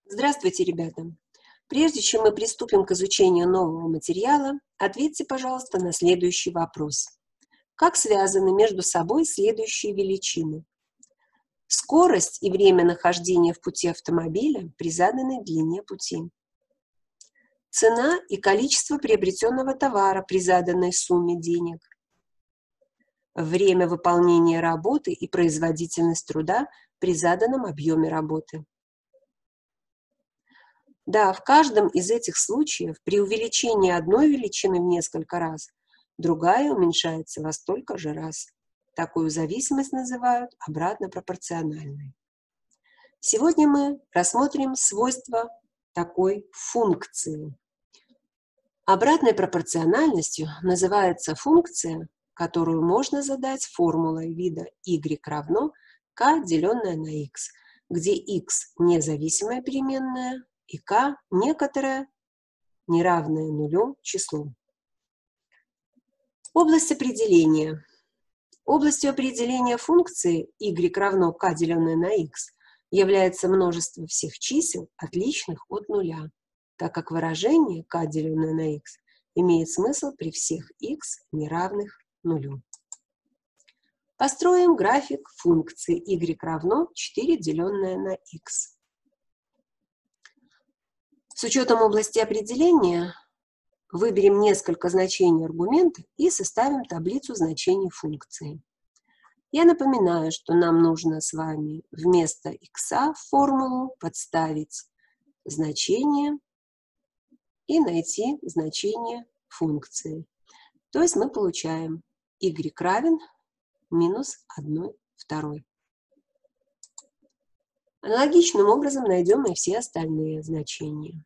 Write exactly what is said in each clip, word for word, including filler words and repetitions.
Здравствуйте, ребята! Прежде чем мы приступим к изучению нового материала, ответьте, пожалуйста, на следующий вопрос. Как связаны между собой следующие величины? Скорость и время нахождения в пути автомобиля при заданной длине пути. Цена и количество приобретенного товара при заданной сумме денег. Время выполнения работы и производительность труда при заданном объеме работы. Да, в каждом из этих случаев при увеличении одной величины в несколько раз, другая уменьшается во столько же раз. Такую зависимость называют обратно пропорциональной. Сегодня мы рассмотрим свойства такой функции. Обратной пропорциональностью называется функция, которую можно задать формулой вида y равно k, деленное на x, где x – независимая переменная, и k – некоторое неравное нулю число. Область определения. Областью определения функции y равно k, деленное на x, является множество всех чисел, отличных от нуля, так как выражение k, деленное на x, имеет смысл при всех x, неравных нулю. Построим график функции y равно четыре, деленное на x. С учетом области определения выберем несколько значений аргумента и составим таблицу значений функции. Я напоминаю, что нам нужно с вами вместо x в формулу подставить значение и найти значение функции. То есть мы получаем y равен минус одна вторая. Аналогичным образом найдем и все остальные значения.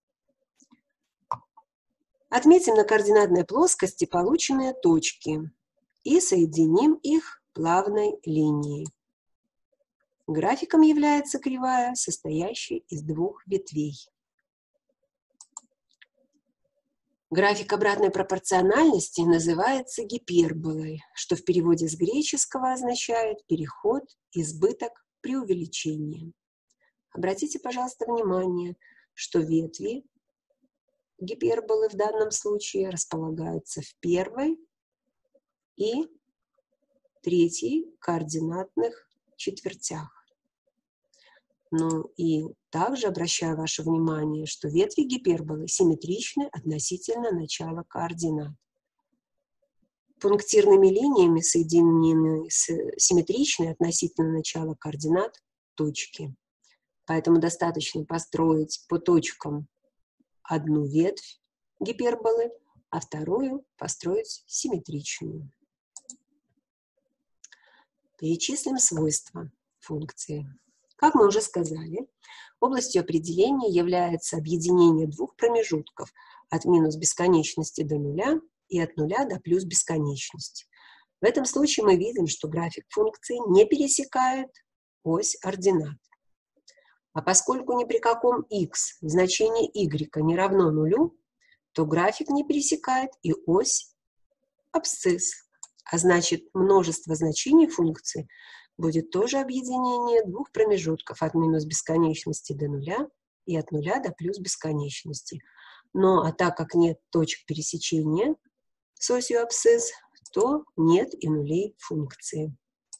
Отметим на координатной плоскости полученные точки и соединим их плавной линией. Графиком является кривая, состоящая из двух ветвей. График обратной пропорциональности называется гиперболой, что в переводе с греческого означает переход, избыток, преувеличение. Обратите, пожалуйста, внимание, что ветви гиперболы в данном случае располагаются в первой и третьей координатных четвертях. Ну и также обращаю ваше внимание, что ветви гиперболы симметричны относительно начала координат. Пунктирными линиями соединены с симметричной относительно начала координат точки. Поэтому достаточно построить по точкам одну ветвь гиперболы, а вторую построить симметричную. Перечислим свойства функции. Как мы уже сказали, областью определения является объединение двух промежутков от минус бесконечности до нуля и от нуля до плюс бесконечности. В этом случае мы видим, что график функции не пересекает ось ординат. А поскольку ни при каком x значение y не равно нулю, то график не пересекает и ось абсцисс. А значит, множество значений функции будет тоже объединение двух промежутков от минус бесконечности до нуля и от нуля до плюс бесконечности. Но а так как нет точек пересечения с осью абсцисс, то нет и нулей функции.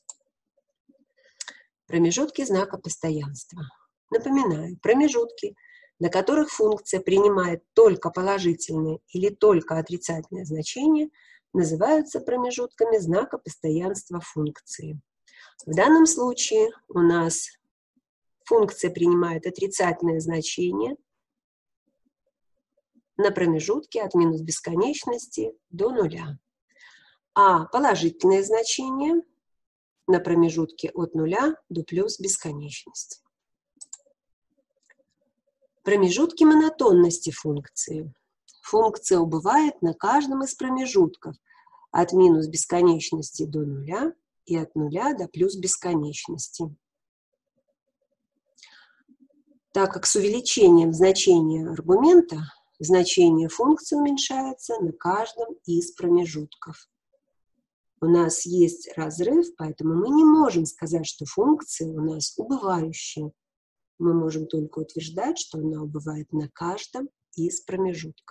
Промежутки знака постоянства. Напоминаю, промежутки, на которых функция принимает только положительные или только отрицательные значения, называются промежутками знака постоянства функции. В данном случае у нас функция принимает отрицательное значение на промежутке от минус бесконечности до нуля, а положительное значение на промежутке от нуля до плюс бесконечности. Промежутки монотонности функции. Функция убывает на каждом из промежутков от минус бесконечности до нуля и от нуля до плюс бесконечности. Так как с увеличением значения аргумента значение функции уменьшается на каждом из промежутков. У нас есть разрыв, поэтому мы не можем сказать, что функция у нас убывающая. Мы можем только утверждать, что она бывает на каждом из промежутков.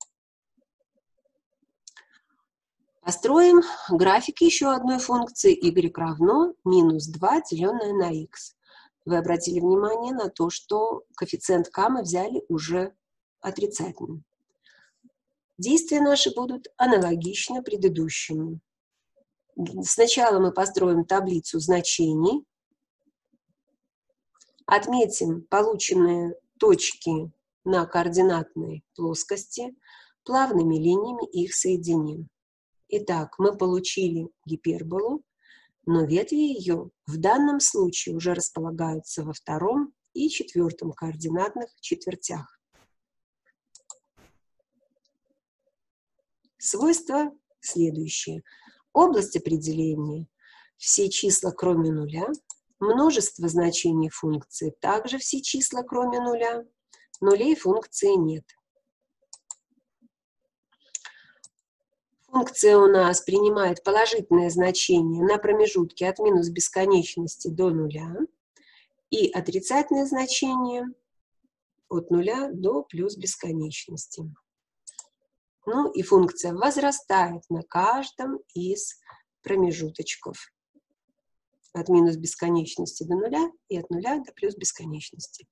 Построим график еще одной функции y равно минус два, деленное на x. Вы обратили внимание на то, что коэффициент k мы взяли уже отрицательным. Действия наши будут аналогичны предыдущему. Сначала мы построим таблицу значений, отметим полученные точки на координатной плоскости, плавными линиями их соединим. Итак, мы получили гиперболу, но ветви ее в данном случае уже располагаются во втором и четвертом координатных четвертях. Свойства следующие. Область определения – все числа кроме нуля, множество значений функции – также все числа кроме нуля, нулей функции нет. Функция у нас принимает положительное значение на промежутке от минус бесконечности до нуля и отрицательное значение от нуля до плюс бесконечности. Ну и функция возрастает на каждом из промежуточков от минус бесконечности до нуля и от нуля до плюс бесконечности.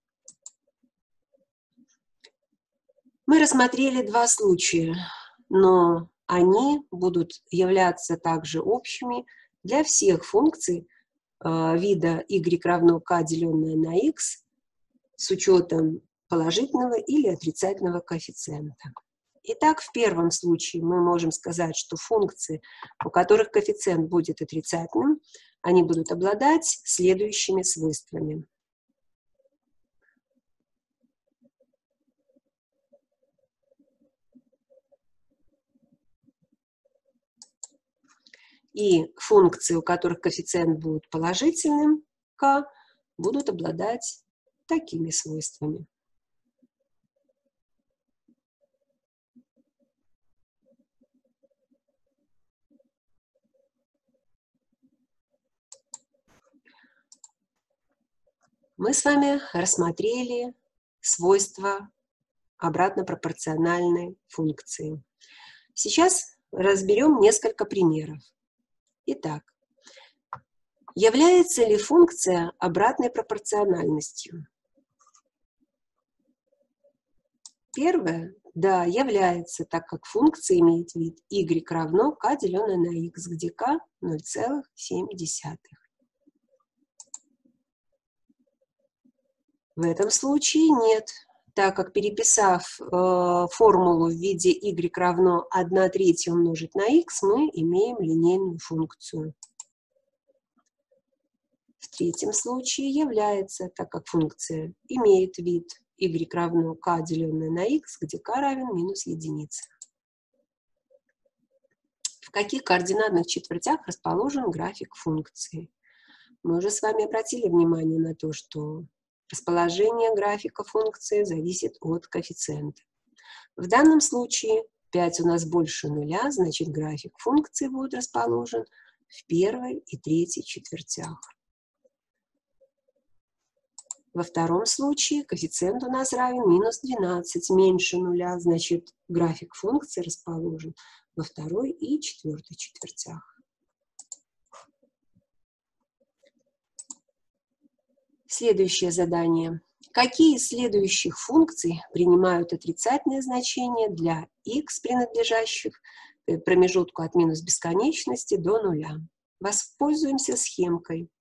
Мы рассмотрели два случая, но они будут являться также общими для всех функций э, вида y равно k, деленное на x, с учетом положительного или отрицательного коэффициента. Итак, в первом случае мы можем сказать, что функции, у которых коэффициент будет отрицательным, они будут обладать следующими свойствами. И функции, у которых коэффициент будет положительным, k, будут обладать такими свойствами. Мы с вами рассмотрели свойства обратно пропорциональной функции. Сейчас разберем несколько примеров. Итак, является ли функция обратной пропорциональностью? Первое, да, является, так как функция имеет вид y равно k, деленное на x, где k ноль целых семь десятых. В этом случае нет, так как, переписав э, формулу в виде y равно одна третья умножить на x, мы имеем линейную функцию. В третьем случае является, так как функция имеет вид y равно k, деленное на x, где k равен минус единице. В каких координатных четвертях расположен график функции? Мы уже с вами обратили внимание на то, что расположение графика функции зависит от коэффициента. В данном случае пять у нас больше нуля, значит график функции будет расположен в первой и третьей четвертях. Во втором случае коэффициент у нас равен минус двенадцать, меньше нуля, значит график функции расположен во второй и четвертой четвертях. Следующее задание. Какие из следующих функций принимают отрицательное значение для x, принадлежащих промежутку от минус бесконечности до нуля? Воспользуемся схемкой.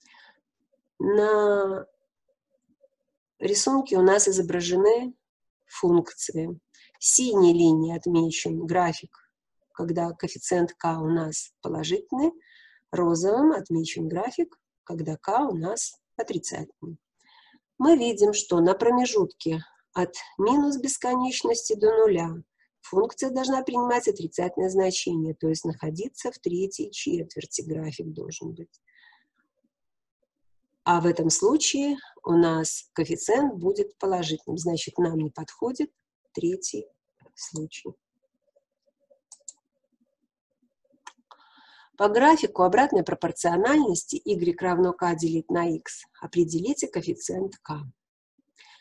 На рисунке у нас изображены функции. Синей линией отмечен график, когда коэффициент k у нас положительный, розовым отмечен график, когда k у нас отрицательный. Мы видим, что на промежутке от минус бесконечности до нуля функция должна принимать отрицательное значение, то есть находиться в третьей четверти график должен быть. А в этом случае у нас коэффициент будет положительным, значит, нам не подходит третий случай. По графику обратной пропорциональности y равно k делить на x определите коэффициент k.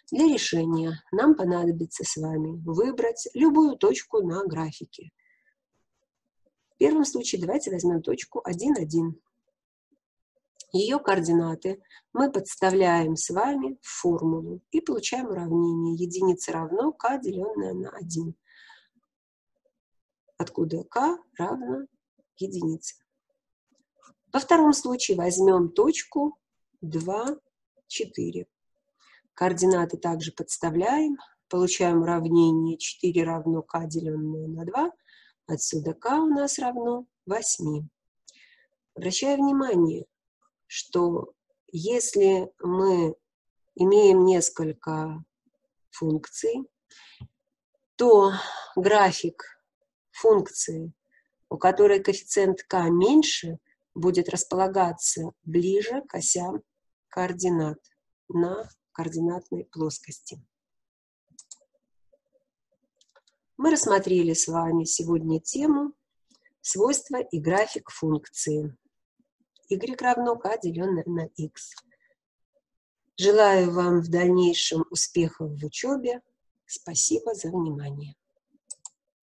Для решения нам понадобится с вами выбрать любую точку на графике. В первом случае давайте возьмем точку один, один. Ее координаты мы подставляем с вами в формулу и получаем уравнение. Единица равно k, деленное на один. Откуда k равно единице. Во втором случае возьмем точку два, четыре. Координаты также подставляем. Получаем уравнение четыре равно k, деленное на два. Отсюда k у нас равно восьми. Обращаю внимание, что если мы имеем несколько функций, то график функции, у которой коэффициент k меньше, будет располагаться ближе к осям координат на координатной плоскости. Мы рассмотрели с вами сегодня тему свойства и график функции. Y равно k, деленное на x. Желаю вам в дальнейшем успехов в учебе. Спасибо за внимание.